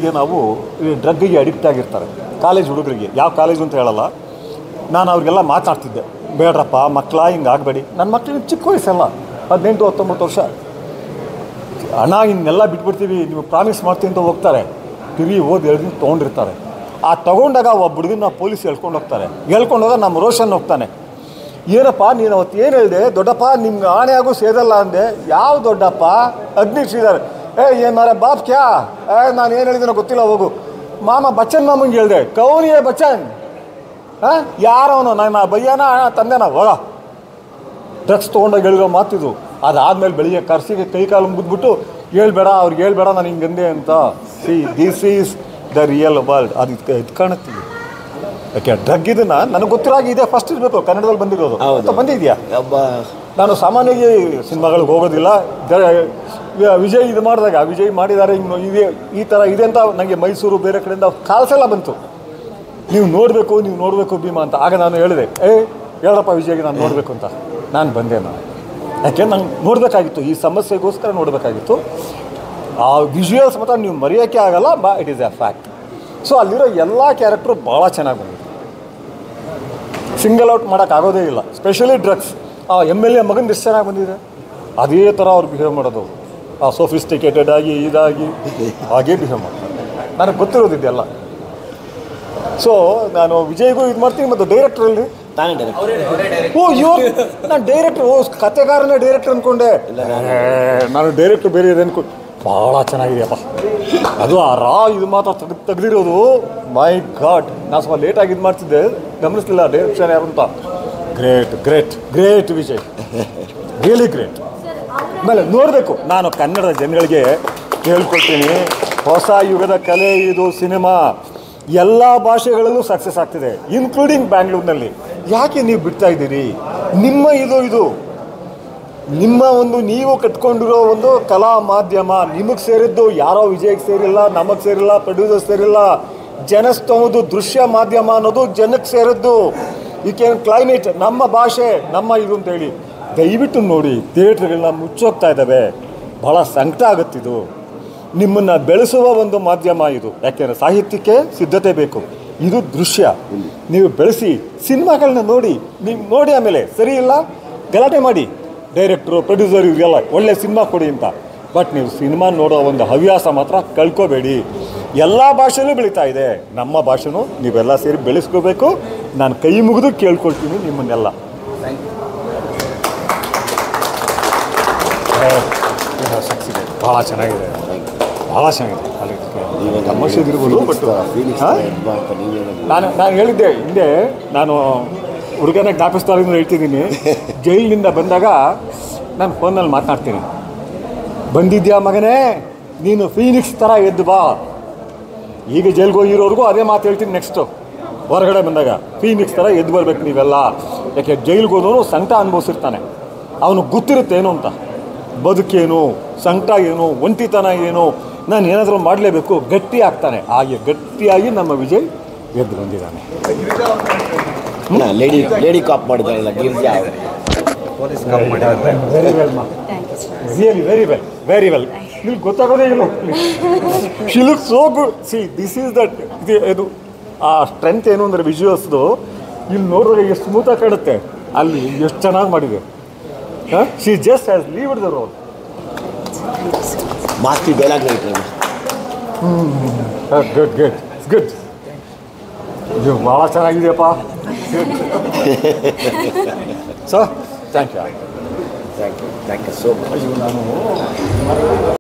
ನಾವು ಈ ಡ್ರಗ್ಗಿಗೆ ಅಡಿಕ್ಟ್ ಆಗಿರ್ತಾರೆ ಕಾಲೇಜ್ ಹುಡುಗರಿಗೆ, ಯಾವ ಕಾಲೇಜು ಅಂತ ಹೇಳಲ್ಲ. ನಾನು ಅವ್ರಿಗೆಲ್ಲ ಮಾತಾಡ್ತಿದ್ದೆ, ಬೇಡ್ರಪ್ಪ ಮಕ್ಕಳ ಹಿಂಗೆ ಆಗಬೇಡಿ. ನನ್ನ ಮಕ್ಕಳಿಗೆ ಚಿಕ್ಕ ವಯಸ್ಸಲ್ಲ, 18-19 ವರ್ಷ. ಹಣ ಇನ್ನೆಲ್ಲ ಬಿಟ್ಬಿಡ್ತೀವಿ, ನೀವು ಪ್ರಾಮಿಸ್ ಮಾಡ್ತೀವಿ ಅಂತ ಹೋಗ್ತಾರೆ. ತಿರುಗಿ ಓದಿ ಹೇಳಿದ್ರೆ ತೊಗೊಂಡಿರ್ತಾರೆ. ಆ ತೊಗೊಂಡಾಗ ಒಬ್ಬ ಹುಡುಗನ ಪೊಲೀಸ್ ಹೇಳ್ಕೊಂಡು ಹೋಗ್ತಾರೆ. ಹೇಳ್ಕೊಂಡೋಗ ನಮ್ಮ ರೋಷನ್ ಹೋಗ್ತಾನೆ, ಏನಪ್ಪ ನೀನು ಅವತ್ತು ಏನು ಹೇಳಿದೆ, ದೊಡ್ಡಪ್ಪ ನಿಮ್ಗೆ ಆಣೆ ಆಗೋ ಸೇದಲ್ಲ ಅಂದೆ. ಯಾವ ದೊಡ್ಡಪ್ಪ? ಶ್ರೀಧರ್. ಏನು ಮಾರ ಬಾಪ್ ಕ್ಯಾ? ನಾನು ಏನು ಹೇಳಿದ್ದೀನೋ ಗೊತ್ತಿಲ್ಲ, ಹೋಗು. ಮಾಮ ಬಚ್ಚನ್ ಮಾಮಂಗೆ ಹೇಳಿದೆ, ಕೌನಿಯೇ ಬಚ್ಚನ್. ಯಾರವನು? ನಾನು ಬಯ್ಯನ ತಂದೆನ? ಹೋಗ. ಡ್ರಗ್ಸ್ ತೊಗೊಂಡೋಗಿ ಹೇಳಿರೋ ಮಾತಿದು. ಅದಾದಮೇಲೆ ಬೆಳಿಗ್ಗೆ ಕರ್ಸಿಗೆ ಕೈ ಕಾಲು ಮುಗಿದ್ಬಿಟ್ಟು ಹೇಳ್ಬೇಡ, ಅವ್ರಿಗೆ ಹೇಳ್ಬೇಡ ನಾನು ಹಿಂಗಂದೆ ಅಂತ. See this is the real world. ಅದು ಇದು ಕಾಣುತ್ತೀವಿ. ಯಾಕೆ ಡ್ರಗ್ ಇದನ್ನು ನನಗೆ ಗೊತ್ತಿರಾಗಿ ಇದೆ, ಫಸ್ಟ್ ಇರಬೇಕು. ಕನ್ನಡದಲ್ಲಿ ಬಂದಿರೋದು ಅಂತ ಬಂದಿದೆಯಾ? ನಾನು ಸಾಮಾನ್ಯವಾಗಿ ಸಿನಿಮಾಗಳಿಗೆ ಹೋಗೋದಿಲ್ಲ. ವಿಜಯ್ ಇದು ಮಾಡಿದಾಗ, ವಿಜಯ್ ಮಾಡಿದ್ದಾರೆ ಇನ್ನು ಇದೆ ಈ ಥರ ಇದೆ ಅಂತ ನನಗೆ ಮೈಸೂರು ಬೇರೆ ಕಡೆಯಿಂದ ಕಾಲ್ಸ್ ಎಲ್ಲ ಬಂತು, ನೀವು ನೋಡಬೇಕು ಭೀಮಾ ಅಂತ. ಆಗ ನಾನು ಹೇಳಿದೆ, ಹೇಳಪ್ಪ ವಿಜಯ್ಗೆ ನಾನು ನೋಡಬೇಕು ಅಂತ. ನಾನು ಬಂದೆ. ಯಾಕೆ ನಂಗೆ ನೋಡಬೇಕಾಗಿತ್ತು, ಈ ಸಮಸ್ಯೆಗೋಸ್ಕರ ನೋಡಬೇಕಾಗಿತ್ತು. ಆ ವಿಜುವಲ್ಸ್ ಮಾತ್ರ ನೀವು ಮರೆಯೋಕ್ಕೆ ಆಗಲ್ಲ, it is a fact. So ಅಲ್ಲಿರೋ ಎಲ್ಲ ಕ್ಯಾರೆಕ್ಟ್ರು ಭಾಳ ಚೆನ್ನಾಗಿ ಬಂದಿದೆ, ಸಿಂಗಲ್ ಔಟ್ ಮಾಡೋಕ್ಕಾಗೋದೇ ಇಲ್ಲ. Specially drugs. ಆ MLA ಮಗನ ಎಷ್ಟು ಚೆನ್ನಾಗಿ ಬಂದಿದೆ. ಅದೇ ಥರ ಅವ್ರು ಬಿಹೇವ್ ಮಾಡೋದು, ಆ ಸೋಫಿಸ್ಟಿಕೇಟೆಡ್ ಆಗಿ ಇದಾಗಿ ಹಾಗೇ ಬಿಹೇವ್ ಮಾಡ್ತಾರೆ. ನನಗೆ ಗೊತ್ತಿರೋದಿದೆಲ್ಲ. ಸೊ ನಾನು ವಿಜಯ್ಗೂ ಇದು ಮಾಡ್ತೀನಿ. ಮತ್ತು ಡೈರೆಕ್ಟ್ರಲ್ಲಿ ತಾನೇ ಡೈರೆಕ್ಟರ್. ನಾನು ಡೈರೆಕ್ಟ್ರು, ಕಥೆಗಾರನೇ ಡೈರೆಕ್ಟ್ರ್ ಅಂದ್ಕೊಂಡೆ. ನಾನು ಡೈರೆಕ್ಟ್ರು ಬೇರೆ ಇದೆ ಅಂದ್ಕೊಂಡು. ಭಾಳ ಚೆನ್ನಾಗಿದೆಯಪ್ಪ ಅದು. ಆ ಇದು ಮಾತ್ರ ತೆಗೆದಿರೋದು, ಮೈ ಗಾಡ್. ನಾನು ಸ್ವಲ್ಪ ಲೇಟಾಗಿ ಇದು ಮಾಡ್ತಿದ್ದೆ, ಗಮನಿಸಲಿಲ್ಲ ಡೈರೆಕ್ಷನ್ ಯಾರು ಅಂತ. Great Vijay, really great. ಆಮೇಲೆ ನೋಡಬೇಕು, ನಾನು ಕನ್ನಡದ ಜನಗಳಿಗೆ ಹೇಳ್ಕೊಳ್ತೀನಿ, ಹೊಸ ಯುಗದ ಕಲೆ ಇದು ಸಿನಿಮಾ. ಎಲ್ಲ ಭಾಷೆಗಳಲ್ಲೂ ಸಕ್ಸಸ್ ಆಗ್ತಿದೆ, ಇನ್ಕ್ಲೂಡಿಂಗ್ ಬ್ಯಾಂಗ್ಳೂರಿನಲ್ಲಿ. ಯಾಕೆ ನೀವು ಬಿಡ್ತಾ ಇದ್ದೀರಿ? ನಿಮ್ಮ ಇದು ನಿಮ್ಮ ನೀವು ಕಟ್ಕೊಂಡಿರೋ ಒಂದು ಕಲಾ ಮಾಧ್ಯಮ ನಿಮಗೆ ಸೇರಿದ್ದು. ಯಾರೋ ವಿಜಯ್ಗೆ ಸೇರಿಲ್ಲ, ನಮಗೆ ಸೇರಿಲ್ಲ, ಪ್ರೊಡ್ಯೂಸರ್ ಸೇರಿಲ್ಲ. ಜನಸ್ತವುದು ದೃಶ್ಯ ಮಾಧ್ಯಮ ಅನ್ನೋದು ಜನಕ್ಕೆ ಸೇರಿದ್ದು. You can claim it. ನಮ್ಮ ಭಾಷೆ ನಮ್ಮ ಇದು ಅಂತೇಳಿ ದಯವಿಟ್ಟು ನೋಡಿ. ಥಿಯೇಟ್ರ್ಗಳನ್ನ ಮುಚ್ಚೋಗ್ತಾ ಇದ್ದಾವೆ, ಭಾಳ ಸಂಕಟ ಆಗುತ್ತಿದ್ದು. ನಿಮ್ಮನ್ನು ಬೆಳೆಸುವ ಒಂದು ಮಾಧ್ಯಮ ಇದು. ಯಾಕೆಂದರೆ ಸಾಹಿತ್ಯಕ್ಕೆ ಸಿದ್ಧತೆ ಬೇಕು, ಇದು ದೃಶ್ಯ. ನೀವು ಬೆಳೆಸಿ ಸಿನಿಮಾಗಳನ್ನ ನೋಡಿ, ನೀವು ನೋಡಿ ಆಮೇಲೆ ಸರಿ ಇಲ್ಲ ಗಲಾಟೆ ಮಾಡಿ, ಡೈರೆಕ್ಟ್ರು ಪ್ರೊಡ್ಯೂಸರ್ ಇವರಿಗೆಲ್ಲ ಒಳ್ಳೆ ಸಿನಿಮಾ ಕೊಡಿ ಅಂತ. ಬಟ್ ನೀವು ಸಿನಿಮಾ ನೋಡೋ ಒಂದು ಹವ್ಯಾಸ ಮಾತ್ರ ಕಳ್ಕೋಬೇಡಿ. ಎಲ್ಲ ಭಾಷೆಯಲ್ಲೂ ಬೆಳೀತಾ ಇದೆ, ನಮ್ಮ ಭಾಷೆನೂ ನೀವೆಲ್ಲ ಸೇರಿ ಬೆಳೆಸ್ಕೋಬೇಕು. ನಾನು ಕೈ ಮುಗಿದು ಕೇಳ್ಕೊಳ್ತೀನಿ ನಿಮ್ಮನ್ನೆಲ್ಲ. ಭಾಳ ಚೆನ್ನಾಗಿದೆ, ಭಾಳ ಚೆನ್ನಾಗಿದೆ. ಅಲ್ಲಿ ತಮಾಷೆದಿರ್ಬೋದು. ಬಟ್ ನಾನು ಹೇಳಿದ್ದೆ ಹಿಂದೆ, ನಾನು ಹುಡುಗನ ಜ್ಞಾಪಿಸ್ತಾ ಹೇಳ್ತಿದ್ದೀನಿ. ಜೈಲಿನಿಂದ ಬಂದಾಗ ನಾನು ಫೋನಲ್ಲಿ ಮಾತನಾಡ್ತೀನಿ, ಬಂದಿದ್ಯಾ ಮಗನೇ ನೀನು ಫೀನಿಕ್ಸ್ ಥರ ಎದ್ದು ಬಾ. ಈಗ ಜೈಲ್ಗೆ ಹೋಗಿರೋರ್ಗೂ ಅದೇ ಮಾತು ಹೇಳ್ತೀನಿ. ನೆಕ್ಸ್ಟು ಹೊರಗಡೆ ಬಂದಾಗ ಫೀನಿಕ್ಸ್ ಥರ ಎದ್ದು ಬರ್ಬೇಕು ನೀವೆಲ್ಲ. ಯಾಕೆ ಜೈಲ್ಗೆ ಹೋದವನು ಸಂಕಟ ಅನುಭವಿಸಿರ್ತಾನೆ, ಅವನು ಗೊತ್ತಿರುತ್ತೆ ಏನು ಅಂತ, ಬದುಕೇನು, ಸಂಕಟ ಏನು, ಒಂಟಿತನ ಏನು, ನಾನು ಏನಾದರೂ ಮಾಡಲೇಬೇಕು, ಗಟ್ಟಿ ಆಗ್ತಾನೆ. ಹಾಗೆ ಗಟ್ಟಿಯಾಗಿ ನಮ್ಮ ವಿಜಯ್ ಎದ್ದು ಬಂದಿದ್ದಾನೆ. ಲೇಡಿ ಕಾಪ್ ಮಾಡಿದಾರಲ್ಲ ಗಿರ್ಜಾ, ವೆರಿ ವೆಲ್. ನಿಮ್ಗೆ ಗೊತ್ತಾಗೋದೇ ಇಲ್ಲ. She look so good. See this is that. ಇದು ಆ ಸ್ಟ್ರೆಂತ್ ಏನು ಅಂದರೆ ವಿಜುವಲ್ಸ್ದು ಇಲ್ಲಿ ನೋಡಿದ್ರೆ ಎಷ್ಟು ಸ್ಮೂತಾಗಿ ಕಾಣುತ್ತೆ, ಅಲ್ಲಿ ಎಷ್ಟು ಚೆನ್ನಾಗಿ ಮಾಡಿದೆ. She just has lived the role. Masti dialogue good. ಇದು ಭಾಳ ಚೆನ್ನಾಗಿದೆಯಪ್ಪ. So thank you so much. ನಾನು